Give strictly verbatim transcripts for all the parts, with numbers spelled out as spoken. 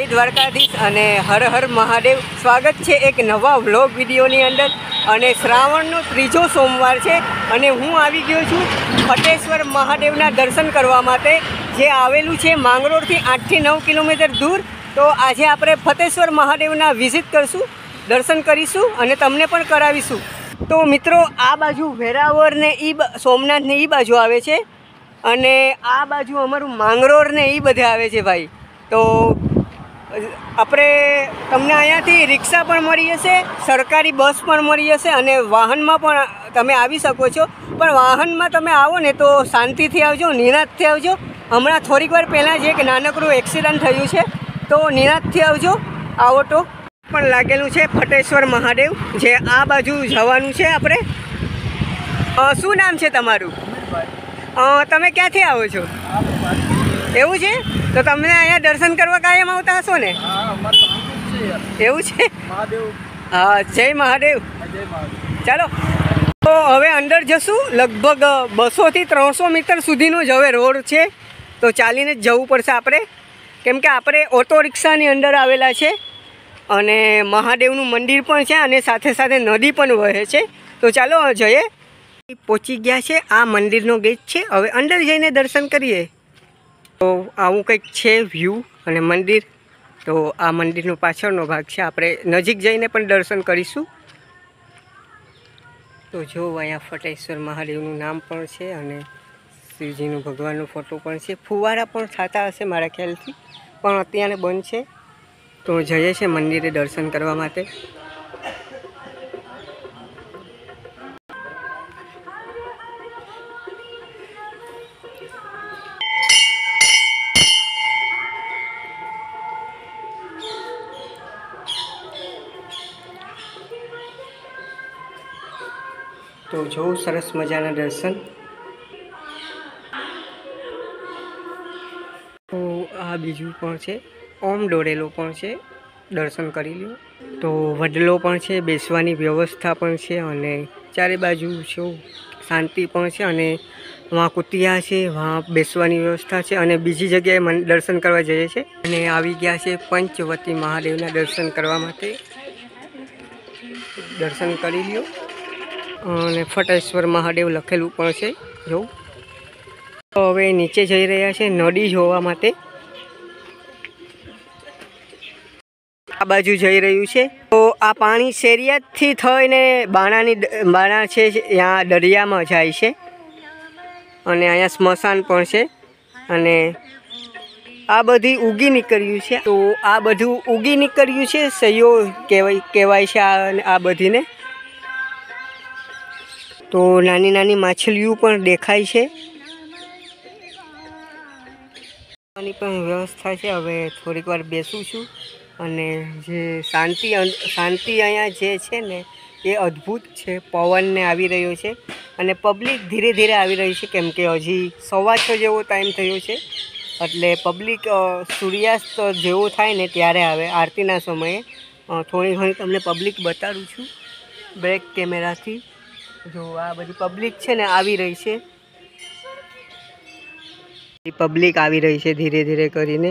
દ્વારકાધીશ અને હર હર મહાદેવ। સ્વાગત છે એક નવા વ્લોગ વિડીયોની અંદર અને શ્રાવણનો ત્રીજો સોમવાર છે અને હું આવી ગયો છું ફટેશ્વર મહાદેવના દર્શન કરવા માટે, જે આવેલું છે માંગરોળથી આઠથી નવ કિલોમીટર દૂર। તો આજે આપણે ફટેશ્વર મહાદેવના વિઝિટ કરશું, દર્શન કરીશું અને તમને પણ કરાવીશું। તો મિત્રો, આ બાજુ વેરાવળ ને એ સોમનાથ ને એ બાજુ આવે છે અને આ બાજુ અમારું માંગરોળ ને એ બધે આવે છે ભાઈ। તો આપણે તમને અહીંયાથી રિક્ષા પણ મળી જશે, સરકારી બસ પણ મળી જશે અને વાહનમાં પણ તમે આવી શકો છો। પણ વાહનમાં તમે આવો ને તો શાંતિથી આવજો, નિરાંતથી આવજો। હમણાં થોડીક વાર પહેલાં જ એક નાનકડું એક્સિડન્ટ થયું છે, તો નિરાંતથી આવજો। આવો તો પણ લાગેલું છે ફટેશ્વર મહાદેવ, જે આ બાજુ જવાનું છે આપણે। શું નામ છે તમારું? તમે ક્યાંથી આવો છો? એવું છે? તો તમને અહીંયા દર્શન કરવા કાયમ આવતા હશો ને? એવું છે? હા, જય મહાદેવ। ચાલો તો હવે અંદર જશું। લગભગ બસોથી ત્રણસો મીટર સુધીનો જ હવે રોડ છે, તો ચાલીને જ જવું પડશે આપણે, કેમ કે આપણે ઓટો રિક્ષાની અંદર આવેલા છે અને મહાદેવનું મંદિર પણ છે અને સાથે સાથે નદી પણ વહે છે। તો ચાલો જઈએ। પહોંચી ગયા છે, આ મંદિરનો ગેટ છે। હવે અંદર જઈને દર્શન કરીએ। તો આવું કંઈક છે વ્યૂ અને મંદિર। તો આ મંદિરનો પાછળનો ભાગ છે, આપણે નજીક જઈને પણ દર્શન કરીશું। તો જો અહીંયા ફટેશ્વર મહાદેવનું નામ પણ છે અને શિવજીનું ભગવાનનો ફોટો પણ છે। ફુવારા પણ થતા હશે મારા ખ્યાલથી, પણ અત્યારે બંધ છે। તો જઈએ છે મંદિરે દર્શન કરવા માટે। તો જો સરસ મજાના દર્શન। તો આ બીજું પણ છે, ઓમ દોરેલો પણ છે, દર્શન કરી લો। તો વડલો પણ છે, બેસવાની વ્યવસ્થા પણ છે અને ચારે બાજુ શું શાંતિ પણ છે અને વहाँ કુતિયા છે, વहाँ બેસવાની વ્યવસ્થા છે અને બીજી જગ્યાએ મન દર્શન કરવા જઈએ છે અને આવી ગયા છે પંચવટી મહાદેવના દર્શન કરવા માટે। દર્શન કરી લ્યો અને ફટેશ્વર મહાદેવ લખેલું પણ છે જો। તો હવે નીચે જઈ રહ્યા છે નદી જોવા માટે। આ બાજુ જઈ રહ્યું છે, તો આ પાણી શેરિયાતથી થઈને બાણાની બાણા છે ત્યાં દરિયામાં જાય છે અને અહીંયા સ્મશાન પણ છે અને આ બધી ઉગી નીકળ્યું છે। તો આ બધું ઉગી નીકળ્યું છે, સૈયો કહેવાય કહેવાય છે આ આ બધીને। તો નાની નાની માછલીઓ પણ દેખાય છે, આની પણ વ્યવસ્થા છે। હવે થોડીક વાર બેસું છું અને જે શાંતિ શાંતિ અહીંયા જે છે ને એ અદ્ભુત છે। પવનને આવી રહ્યો છે અને પબ્લિક ધીરે ધીરે આવી રહી છે, કેમ કે હજી સવા છ જેવો ટાઈમ થયો છે, એટલે પબ્લિક સૂર્યાસ્ત જેવો થાય ને ત્યારે આવે આરતીના સમયે। થોડી ઘણી તમને પબ્લિક બતાડું છું બેક કેમેરાથી। જો આ બધી પબ્લિક છે ને આવી રહી છે, પબ્લિક આવી રહી છે ધીરે ધીરે કરીને।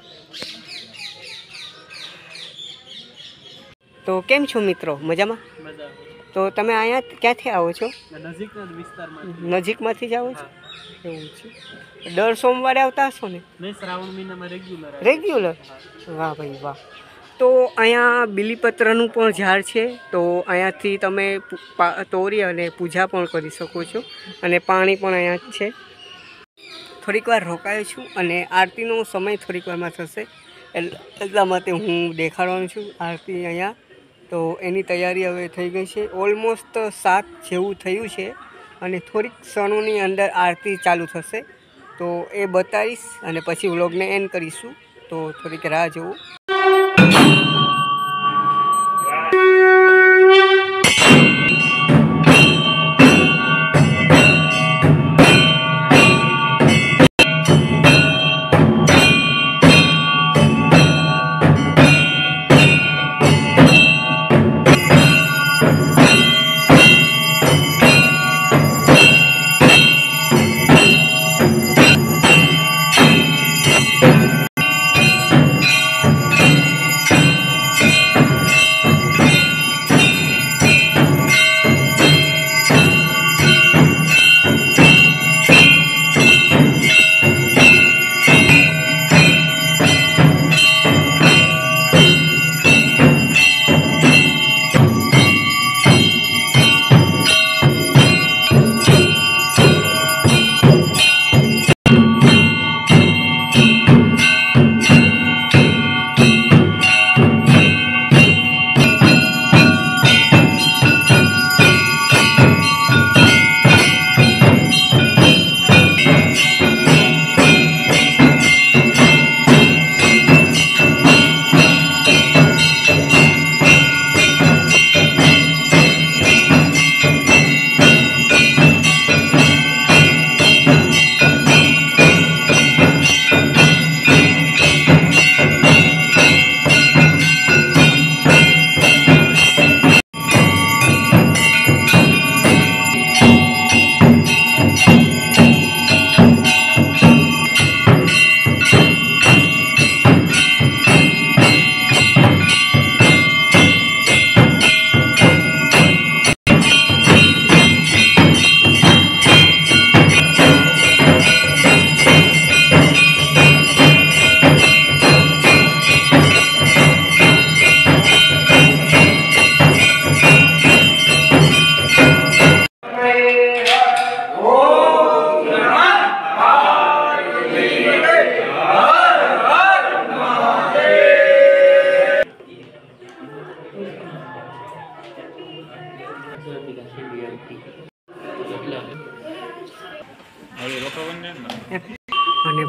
તો કેમ છો મિત્રો? મજામાં? તો તમે અહીંયા ક્યાંથી આવો છો? નજીકમાંથી જ આવો છો? એવું છે? દર સોમવારે આવતા હશો ને? શ્રાવણ મહિનામાં રેગ્યુલર રેગ્યુલર વાહ ભાઈ વાહ। તો અહીંયા બીલીપત્રનું પણ ઝાડ છે, તો અહીંયાથી તમે તોડી અને પૂજા પણ કરી શકો છો અને પાણી પણ અહીંયા જ છે। થોડીક વાર રોકાયો છું અને આરતીનો સમય થોડીક વારમાં થશે, એટલા માટે હું દેખાડવાનું છું આરતી અહીંયા। તો એની તૈયારી હવે થઈ ગઈ છે, ઓલમોસ્ટ સાત જેવું થયું છે અને થોડીક ક્ષણોની અંદર આરતી ચાલુ થશે। તો એ બતાવીશ અને પછી વ્લોગને એન્ડ કરીશું, તો થોડીક રાહ જુઓ।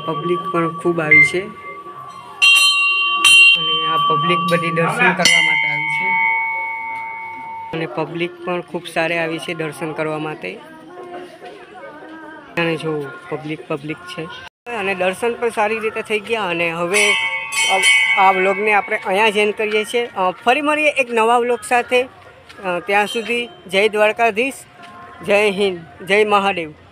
પબ્લિક પણ ખૂબ આવી છે અને આ પબ્લિક બધી દર્શન કરવા માટે આવી છે અને પબ્લિક પણ ખૂબ સારી આવી છે દર્શન કરવા માટે અને જો પબ્લિક પબ્લિક છે અને દર્શન પણ સારી રીતે થઈ ગયા અને હવે આ વ્લોગને આપણે અહીંયા જ એન્ડ કરીએ છીએ. ફરી મળીએ એક નવા વ્લોગ સાથે. ત્યાં સુધી જય દ્વારકાધીશ, જય હિન્દ, જય મહાદેવ.